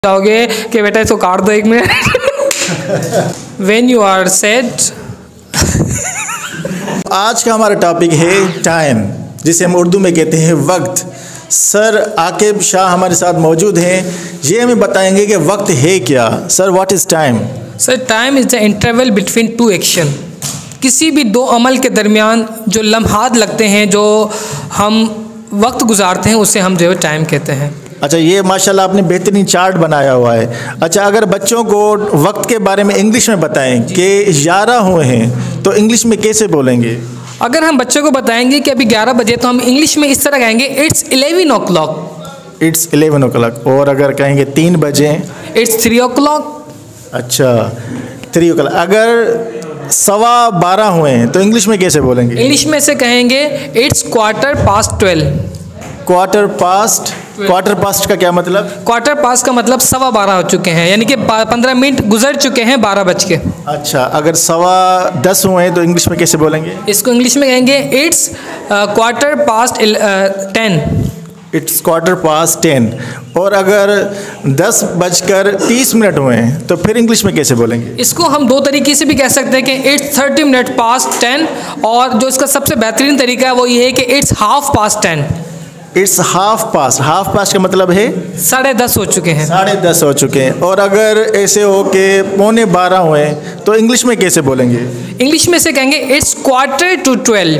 जाओगे कि बेटा इसको काट दो 1 minute. When you are sad. आज का हमारा टॉपिक है टाइम, जिसे हम उर्दू में कहते हैं वक्त। सर आकिब शाह हमारे साथ मौजूद हैं। ये हमें बताएंगे कि वक्त है क्या। Sir what is time? Sir time is the interval between 2 action. किसी भी 2 अमल के दरमियान जो लम्हात लगते हैं, जो हम वक्त गुजारते हैं, उसे हम जो है टाइम कहते हैं। अच्छा, ये माशाल्लाह आपने बेहतरीन चार्ट बनाया हुआ है। अच्छा, अगर बच्चों को वक्त के बारे में इंग्लिश में बताएं कि 11 हुए हैं, तो इंग्लिश में कैसे बोलेंगे? अगर हम बच्चों को बताएंगे कि अभी 11 बजे, तो हम इंग्लिश में इस तरह कहेंगे इट्स 11 o'clock। It's 11 o'clock। और अगर कहेंगे 3 बजे, इट्स 3 o'clock। अच्छा, 3 o'clock। अगर 12:15 हुए हैं, तो इंग्लिश में कैसे बोलेंगे? इंग्लिश में से कहेंगे इट्स 12:15। क्वार्टर पास्ट का क्या मतलब? क्वार्टर पास का मतलब 12:15 हो चुके हैं, यानी कि 15 मिनट गुजर चुके हैं 12 बज के। अच्छा, अगर 10:15 हुए हैं, तो इंग्लिश में कैसे बोलेंगे? इसको इंग्लिश में कहेंगे इट्स 10:15। इट्स 10:15। और अगर 10:30 हुए हैं, तो फिर इंग्लिश में कैसे बोलेंगे? इसको हम 2 तरीके से भी कह सकते हैं कि इट्स 30 10। और जो इसका सबसे बेहतरीन तरीका है वो ये है कि इट्स 10:30। इट्स हाफ पास्ट का मतलब है 10:30 हो चुके हैं। 10:30 हो चुके हैं। और अगर ऐसे हो कि 11:45 हुए, तो इंग्लिश में कैसे बोलेंगे? इंग्लिश में से कहेंगे इट्स 11:45।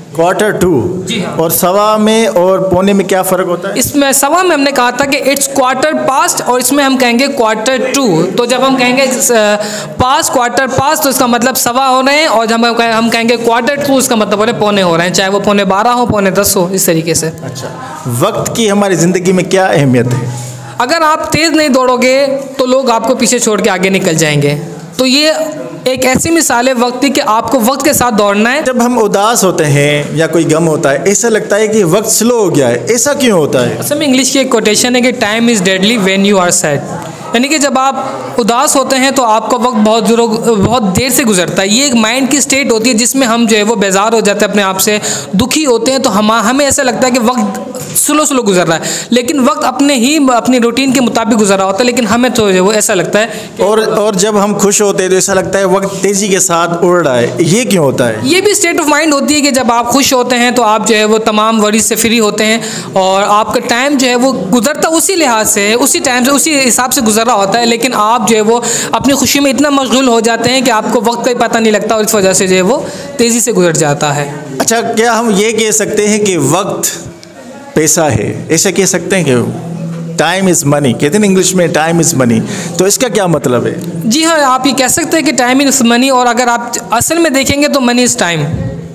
11:45। जी हाँ। और 1:15 में और 11:45 में क्या फ़र्क होता है? इसमें 1:15 में हमने कहा था कि इट्स 1/4 और इसमें हम कहेंगे 1/4। तो जब हम कहेंगे पास 1/4, तो इसका मतलब 1:15 हो रहे हैं, और जब हम कहेंगे 1/4, इसका मतलब हो रहे हैं 11:15 हो रहे हैं, चाहे वो 11:15 हो, 11:10 हो, इस तरीके से। अच्छा, वक्त की हमारी ज़िंदगी में क्या अहमियत है? अगर आप तेज़ नहीं दौड़ोगे तो लोग आपको पीछे छोड़ के आगे निकल जाएंगे। तो ये एक ऐसी मिसाल है वक्त की कि आपको वक्त के साथ दौड़ना है। जब हम उदास होते हैं या कोई गम होता है, ऐसा लगता है कि वक्त स्लो हो गया है। ऐसा क्यों होता है? असल में इंग्लिश की एक कोटेशन है कि time is deadly when you are sad. यानी कि जब आप उदास होते हैं तो आपका वक्त बहुत देर से गुजरता है। ये एक माइंड की स्टेट होती है जिसमें हम जो है वो बेजार हो जाते हैं अपने आप से, दुखी होते हैं, तो हमें ऐसा लगता है कि वक्त स्लो गुजर रहा है, लेकिन वक्त अपनी रूटीन के मुताबिक गुजर रहा होता है, लेकिन हमें तो वो ऐसा लगता है। और जब हम खुश होते हैं तो ऐसा लगता है वक्त तेज़ी के साथ उड़ रहा है। ये क्यों होता है? ये भी स्टेट ऑफ माइंड होती है कि जब आप खुश होते हैं तो आप जो है वो तमाम वरीज से फ्री होते हैं, और आपका टाइम जो है वो गुजरता उसी लिहाज से, उसी टाइम से, उसी हिसाब से गुजर रहा होता है, लेकिन आप जो है वो अपनी खुशी में इतना मशगूल हो जाते हैं कि आपको वक्त का ही पता नहीं लगता, और इस वजह से जो है वो तेज़ी से गुजर जाता है। अच्छा, क्या हम ये कह सकते हैं कि वक्त पैसा है? ऐसा कह सकते हैं कि टाइम इज़ मनी? कहते हैं इंग्लिश में टाइम इज़ मनी, तो इसका क्या मतलब है? जी हाँ, आप ये कह सकते हैं कि टाइम इज़ मनी, और अगर आप असल में देखेंगे तो मनी इज़ टाइम।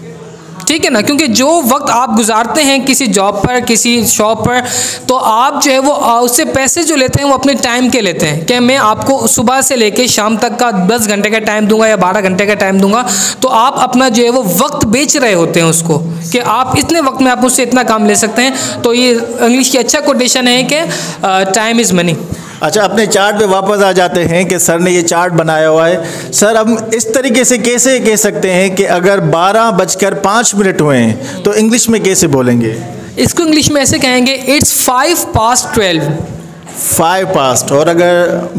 ठीक है ना, क्योंकि जो वक्त आप गुजारते हैं किसी जॉब पर, किसी शॉप पर, तो आप जो है वो उससे पैसे जो लेते हैं वो अपने टाइम के लेते हैं कि मैं आपको सुबह से लेके शाम तक का 10 घंटे का टाइम दूंगा या 12 घंटे का टाइम दूंगा। तो आप अपना जो है वो वक्त बेच रहे होते हैं उसको, कि आप इतने वक्त में आप उससे इतना काम ले सकते हैं। तो ये इंग्लिश की अच्छा कोटेशन है कि टाइम इज़ मनी। अच्छा, अपने चार्ट पे वापस आ जाते हैं कि सर ने ये चार्ट बनाया हुआ है। सर, हम इस तरीके से कैसे कह सकते हैं कि अगर 12:05 हुए हैं, तो इंग्लिश में कैसे बोलेंगे? इसको इंग्लिश में ऐसे कहेंगे इट्स 5:12। 5 पास्ट। और अगर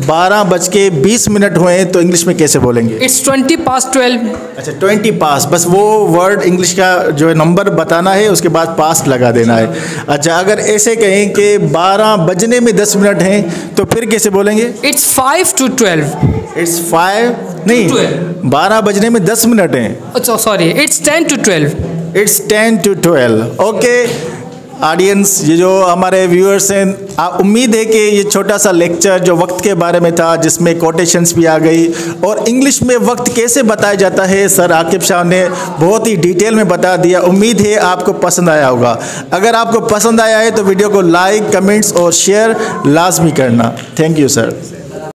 12:20 हुए हैं, तो इंग्लिश में कैसे बोलेंगे? इट्स 20:12। अच्छा, 20 पास्ट। बस वो वर्ड इंग्लिश का जो है नंबर बताना है, उसके बाद पास्ट लगा देना है। अच्छा, अगर ऐसे कहें कि 12 बजने में 10 मिनट हैं, तो फिर कैसे बोलेंगे? It's 5 to 12। इट्स 5 नहीं, 12 बजने में 10 मिनट हैं। अच्छा sorry, it's 10 to 12। It's 10 to 12। Okay audience, ये जो हमारे व्यूअर्स हैं, उम्मीद है कि ये छोटा सा लेक्चर जो वक्त के बारे में था, जिसमें कोटेशंस भी आ गई और इंग्लिश में वक्त कैसे बताया जाता है, सर आकिब शाह ने बहुत ही डिटेल में बता दिया। उम्मीद है आपको पसंद आया होगा। अगर आपको पसंद आया है तो वीडियो को लाइक, कमेंट्स और शेयर लाजमी करना। Thank you sir.